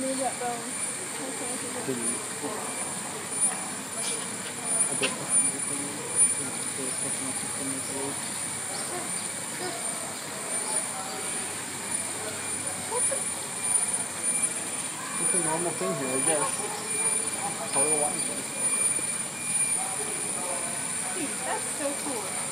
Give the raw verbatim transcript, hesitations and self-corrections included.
remove that bone. Okay. A bit of it's a normal thing here, I guess. Part of the wine. Dude, that's so cool.